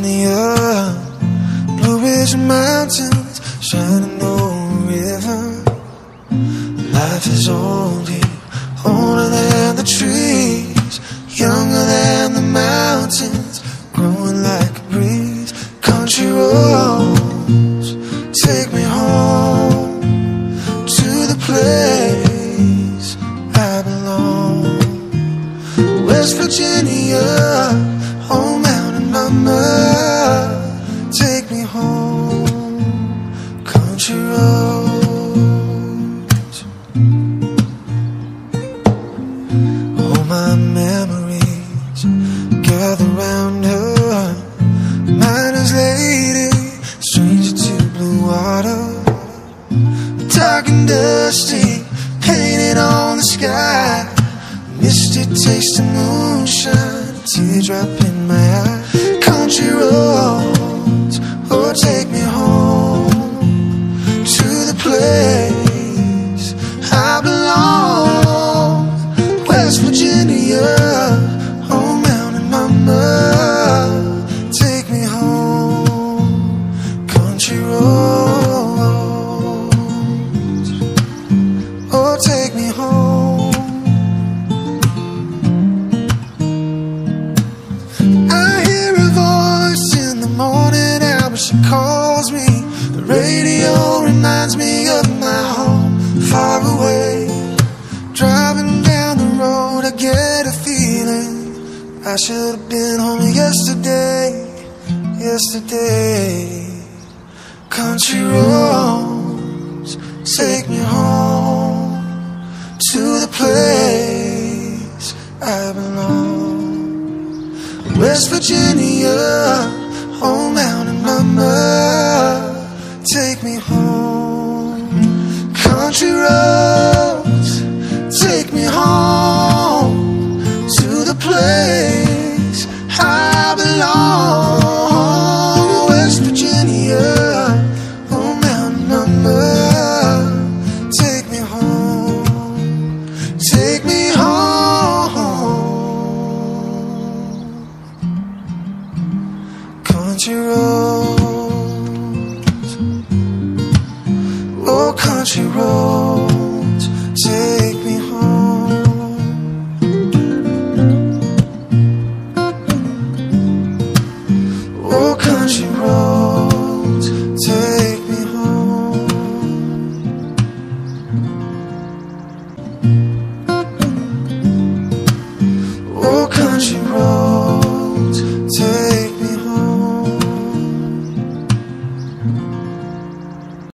Virginia, Blue Ridge Mountains, shining over a river. Life is old here, older than the trees, younger than the mountains, growing like a breeze. Country roads, take me home to the place I belong. West Virginia, oh mountain mama, take me home. Country roads, all my memories gather round her. Miner's lady, stranger to blue water, dark and dusty, painted on the sky. Misty taste of moonshine, a teardrop in my eye. Country roads, oh take me home to the place I belong. West Virginia, oh mountain mama, take me home. Country roads, oh take me home. I hear a voice in the morning hour, she calls me. The radio reminds me of my home far away. Driving down the road I get a feeling I should have been home yesterday, yesterday. Country roads, take me home to the place I belong. West Virginia, oh mountain mama, take me home. Country roads, take me home to the place I belong. West Virginia, oh mountain mama, take me home, take me home. Country roads, oh country roads, take me home. Oh country roads.